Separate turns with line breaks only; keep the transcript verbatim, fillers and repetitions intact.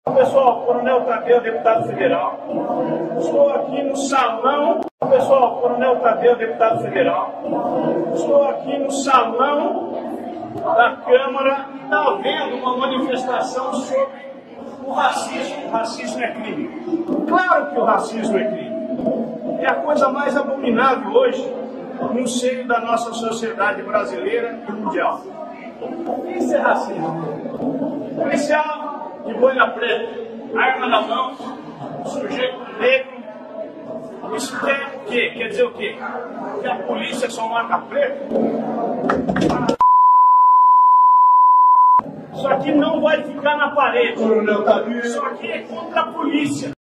Pessoal, Coronel Tadeu, deputado federal. Estou aqui no salão. Pessoal, Coronel Tadeu, deputado federal. Estou aqui no salão da Câmara e está havendo uma manifestação sobre o racismo. O racismo é crime. Claro que o racismo é crime. É a coisa mais abominável hoje no seio da nossa sociedade brasileira e mundial. Isso é racismo. Policial de boina preta, arma na mão, sujeito negro. Isso quer o quê? Quer dizer o quê? Que a polícia é só marca preta? Isso aqui não vai ficar na parede. Isso aqui é contra a polícia.